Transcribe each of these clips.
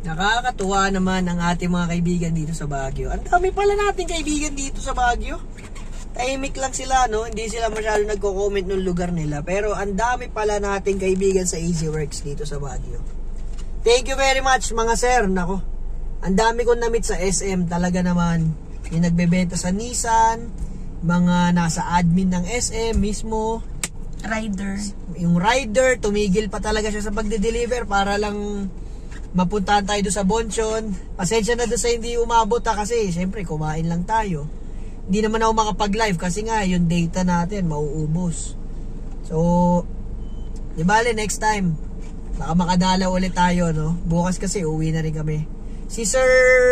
Nakakatuwa naman ang ating mga kaibigan dito sa Baguio. Ang dami pala nating kaibigan dito sa Baguio. Tahimik lang sila, no? Hindi sila masyado nagko-comment ng lugar nila. Pero ang dami pala nating kaibigan sa Easy Works dito sa Baguio. Thank you very much mga sir. Nako, ang dami kong na-meet sa SM. Talaga naman, yung nagbebenta sa Nissan, mga nasa admin ng SM mismo. Rider. Yung rider, tumigil pa talaga siya sa pagde-deliver para lang mapuntahan tayo doon sa Bonchon. Pasensya na doon sa hindi umabot kasi syempre kumain lang tayo. Hindi naman ako makapag-live kasi nga yung data natin mauubos. So, di bale next time baka makadalaw ulit tayo, no? Bukas kasi uwi na rin kami. Si Sir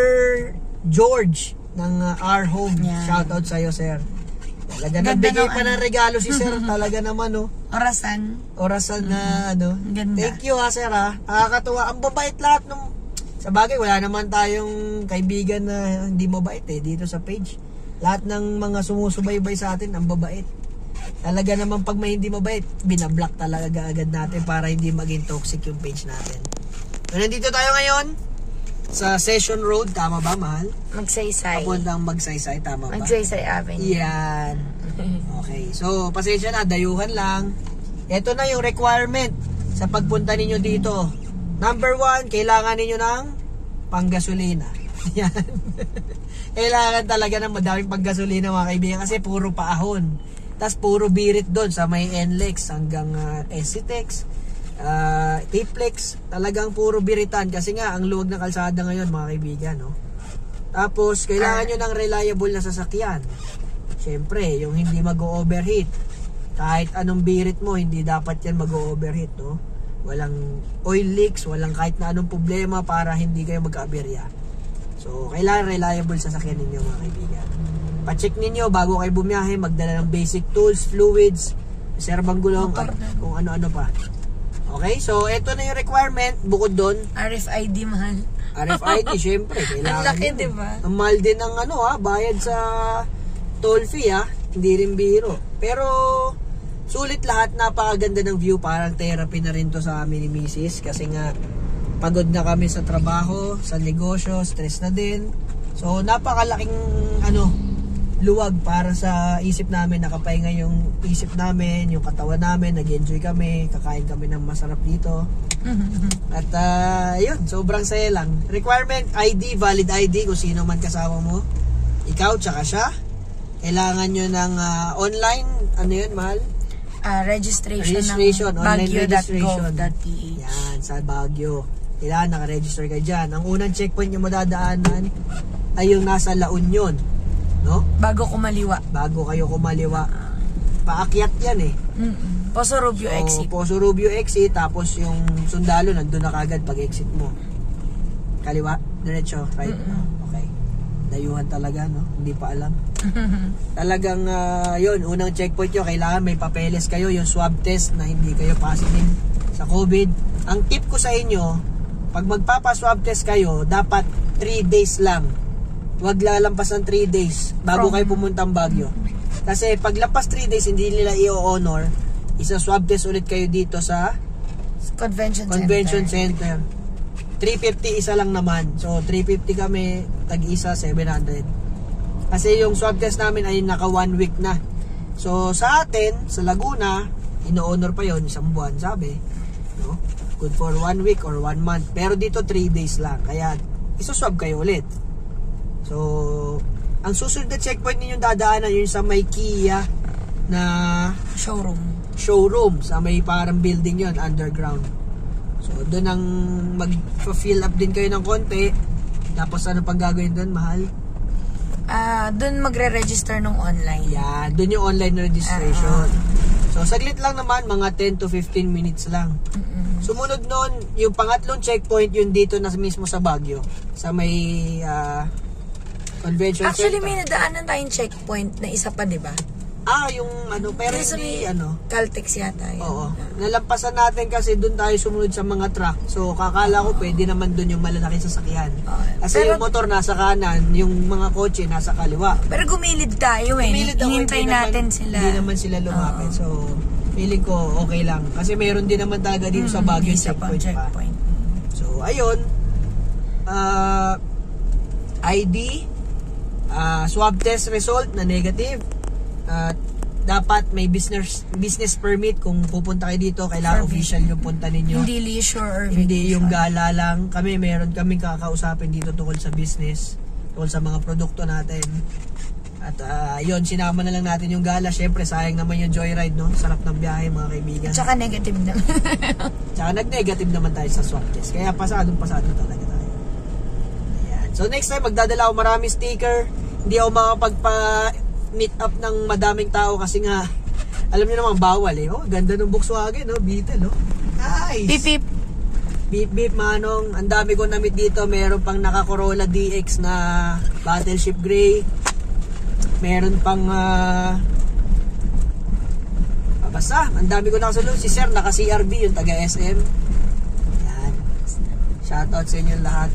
George ng Our Home, shoutout sa'yo sir. Talaga nagbigay pa ng regalo si sir. Talaga naman, no? Orasan na ano. Ganda. Thank you ha sir ha. Nakakatuwa. Ang babait lahat nung... Sa bagay wala naman tayong kaibigan na hindi mabait dito sa page. Lahat ng mga sumusubaybay sa atin ang babait. Talaga naman pag may hindi mabait, binablock talaga agad natin para hindi maging toxic yung page natin. So nandito tayo ngayon sa Session Road, tama ba mahal? Magsaysay. Papuntang Magsaysay, tama ba? Magsaysay Avenue. Yan. Okay, so pasensya na, dayuhan lang. Ito na yung requirement sa pagpunta ninyo dito. Number 1, kailangan ninyo ng panggasolina. Yan. Kailangan talaga ng madaming panggasolina mga kaibigan kasi puro paahon. Tapos puro birit doon sa may NLEX hanggang SCTEX, Tiplex. Talagang puro biritan kasi nga ang luwag ng kalsada ngayon mga kaibigan, no? Tapos kailangan nyo ng reliable na sasakyan. Siyempre, yung hindi mag-overheat. Kahit anong birit mo, hindi dapat yan mag-overheat, no? Walang oil leaks, walang kahit na anong problema para hindi kayo mag-aberya. So, kailangan reliable sasakyan ninyo mga kaibigan. Pa-check ninyo bago kayo bumiyahe, magdala ng basic tools, fluids, reserbang gulong, at kung ano-ano pa. Okay, so ito na yung requirement. Bukod doon, RFID mahal. RFID, syempre, kailangan. Ang laki, diba? Ang mahal din ng bayad sa toll fee, hindi rin biro. Pero sulit lahat, napakaganda ng view, parang therapy na rin to sa amin ni Mrs. Kasi nga pagod na kami sa trabaho, sa negosyo, stress na din. So napakalaking luwag para sa isip namin, nakapahinga yung isip namin, yung katawan namin, nag-enjoy kami, kakain kami ng masarap dito. At yun, sobrang saya lang. Requirement, ID, valid ID kung sino man kasama mo. Ikaw, tsaka siya. Kailangan nyo ng online, ano yun, mahal? Registration ng Baguio.gov.ph. Yan, sa Baguio. Kailangan naka-register ka dyan. Ang unang checkpoint nyo madadaanan ay yung nasa La Union, no? Bago kumaliwa. Bago kayo kumaliwa. Paakyat yan Poso Rubio exit. Poso Rubio exit, tapos yung sundalo nandun na kagad pag exit mo. Kaliwa, diretso, right? Okay. Dayuhan talaga, no? Hindi pa alam. Talagang yun, unang checkpoint nyo, kailangan may papeles kayo, yung swab test na hindi kayo positive sa COVID. Ang tip ko sa inyo, pag magpapa-swab test kayo, dapat 3 days lang. Huwag lalampas ng 3 days bago kayo pumuntang Baguio. Kasi pag lampas 3 days, hindi nila i-honor. Isa-swab test ulit kayo dito sa Convention Center. 350 isa lang naman. So 350 kami, tag-isa 700. Kasi yung swab test namin ay naka 1 week na. So sa atin, sa Laguna, ino-honor pa yon, isang buwan sabi, no? Good for 1 week or 1 month. Pero dito 3 days lang. Kaya isuswab kayo ulit. So ang susunod na checkpoint ninyong dadaanan yun sa may Kia na showroom sa may parang building yon, underground. So doon ang mag-fill up din kayo ng konti. Tapos ano pang gagawin doon, mahal? Doon magre-register nung online. Yeah, doon yung online registration. So saglit lang naman, mga 10 to 15 minutes lang. Sumunod nun, yung pangatlong checkpoint yun dito na mismo sa Baguio, sa may Convention Actually, Center. may nadaanan tayong checkpoint na isa pa, di ba? Yung pero hindi, Caltex yata yun. Oo. Nalampasan natin kasi doon tayo sumunod sa mga truck. So, kakala ko pwede naman doon yung malalaking sasakyan. Kasi yung motor nasa kanan, yung mga kotse nasa kaliwa. Pero gumilid tayo Hinintay natin sila. Hindi naman sila lumapit. So, feeling ko okay lang. Kasi meron din naman talaga dito sa Baguio checkpoint pa. So, ayun. ID, swab test result na negative, at dapat may business permit kung pupunta kayo dito. Kailangan official yung punta ninyo. Hindi leisure or Hindi vacation. yung gala lang. Meron kaming kakausapin dito tungkol sa business, tungkol sa mga produkto natin. At yun, sinama na lang natin yung gala. Syempre, sayang naman yung joyride, no? Sarap ng biyahe, mga kaibigan. Tsaka negative naman. Tsaka nag-negative naman tayo sa swab test. Kaya pasado talaga tayo. Ayan. So next time, magdadala ako maraming sticker. Hindi ako makapagpa-meet up ng madaming tao kasi nga, alam niyo naman, bawal eh. Oh, ganda ng Volkswagen, no? Beetle, no? Nice! Pip pip. Beep beep, manong. Ang dami ko na-meet dito. Meron pang naka-Corolla DX na Battleship Gray. Meron pang basta, ang dami ko nakasunod. Si Sir naka CRB, yung taga SM. Yan. Shoutout sa inyo lahat.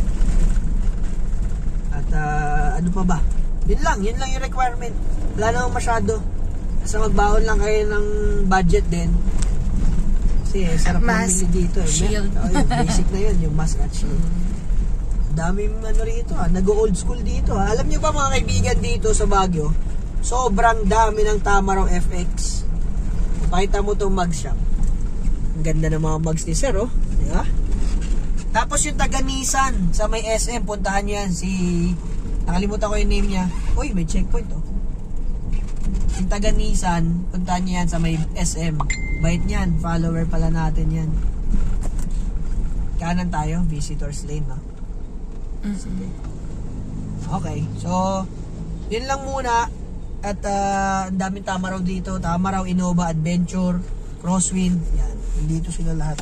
At ano pa ba? Yun lang yung requirement. Wala namang masyado. Basta magbaon lang kayo ng budget din. Kasi sarap Mask, namin dito. shield. Yung basic na yun, yung mask at shield. Daming ano rito, nag-old school dito. Alam niyo ba mga kaibigan dito sa Baguio, sobrang dami ng Tamaraw FX. Pakita mo itong mug shop. Ang ganda ng mga mugs ni Sir, oh. Diba? Tapos yung taga Nissan sa may SM, puntahan niyo yan. Nakalimutan ko yung name niya. Uy, may checkpoint, oh. Yung taga Nissan, puntahan niyo yan sa may SM. Bait niyan, follower pala natin yan. Kanan tayo, visitors lane, no? Sige. Okay, so yun lang muna. At ang daming Tamaraw dito. Tamaraw, Innova, Adventure, Crosswind. Yan, dito sila lahat.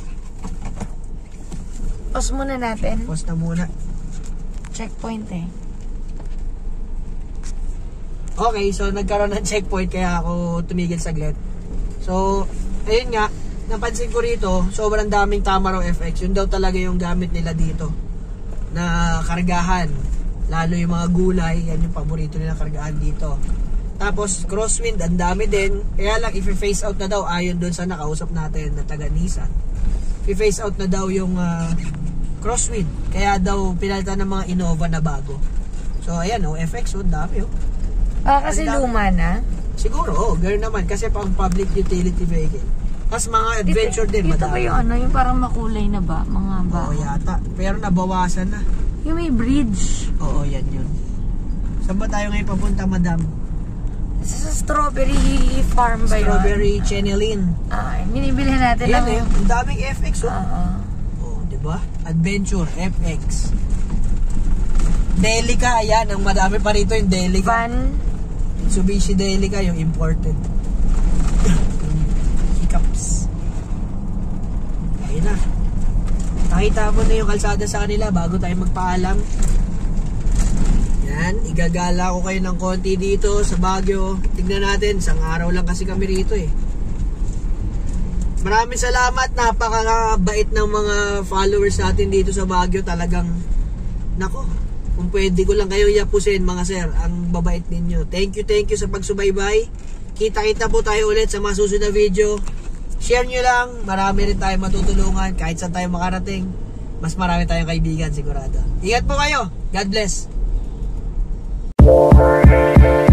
Pause muna natin. Pause na muna. Checkpoint eh. Okay, so nagkaroon ng checkpoint kaya ako tumigil saglit. So, ayun nga, napansin ko rito, sobrang daming Tamaraw FX. Yun daw talaga yung gamit nila dito na kargahan, lalo yung mga gulay, yan yung paborito nila kargahan dito. Tapos Crosswind, ang dami din. Kaya lang, i-phase out na daw, ayon doon sa nakausap natin na taga Nissan, i-phase out na daw yung Crosswind, kaya daw pinalitan ng mga Innova na bago. So ayan, FX, dami. Kasi luma na. Siguro, girl naman, kasi pang public utility vehicle. Tapos mga adventure din, dito madami. ba yung yung parang makulay na ba? Mga ba? Oo, yata. Pero nabawasan na. Yung may bridge. Oo, yan yun. Saan ba tayo ngayon papunta, madam? Sa strawberry farm ba yun? Strawberry Chenelin. Binibili natin Ayan lang. ang daming FX, diba? Adventure, FX. Delica, ayan. Ang madami pa rito yung Delica. Van. Mitsubishi Delica, yung imported. Hiccups. Ayun na. Nakita mo na yung kalsada sa kanila bago tayo magpaalam. Yan, igagala ko kayo ng konti dito sa Baguio. Tignan natin, isang araw lang kasi kami rito eh. Maraming salamat, napakabait ng mga followers natin dito sa Baguio. Talagang, nako, kung pwede ko lang kayong yapusin mga sir, ang babait ninyo. Thank you sa pagsubaybay. Kita-kita po tayo ulit sa mga susunod na video. Share nyo lang, marami rin tayo matutulungan. Kahit saan tayo makarating, mas marami tayong kaibigan sigurado. Ingat po kayo, God bless.